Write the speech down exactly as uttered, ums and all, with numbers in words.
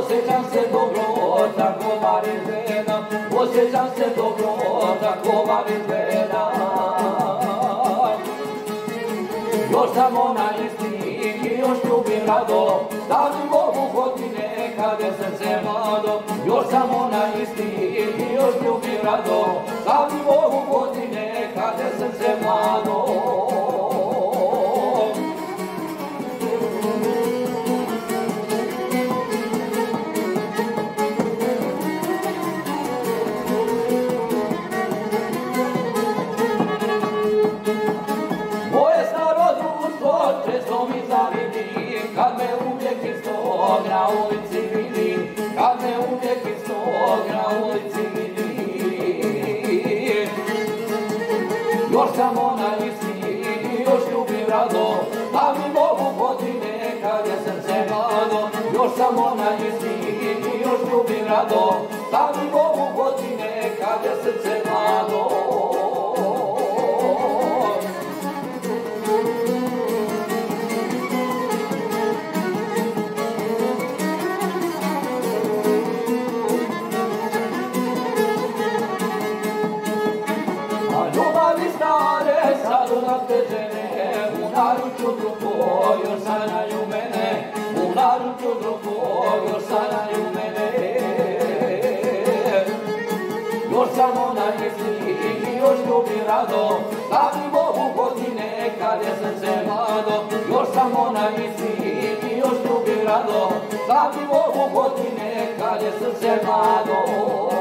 osjećam se dobro, tako bar izgleda, osjećam se dobro, tako bar izgleda. Još sam ona isti i još ljubim rado, da mi mogu godine kad je srce mlado. Još sam ona isti i još ljubim rado, da mi mogu godine kad je srce mlado. Često mi zavidi, kad me uvijek iz tog na ulici vidi, kad me uvijek iz tog na ulici vidi. Još sam ona isti i još ljubim rado, da mi mogu godine kad je srce mlado. Još sam ona isti i još ljubim rado, da mi mogu godine kad je srce mlado. Ljubavi stare, sad unapređene, u naručju drugog još sanjaju mene, u naručju drugog još sanjaju mene. Još sam ona isti i još ljubim rado, da mi mogu godine kad je srce mlado. Još sam ona isti i još ljubim rado, da mi mogu godine kad je srce mlado.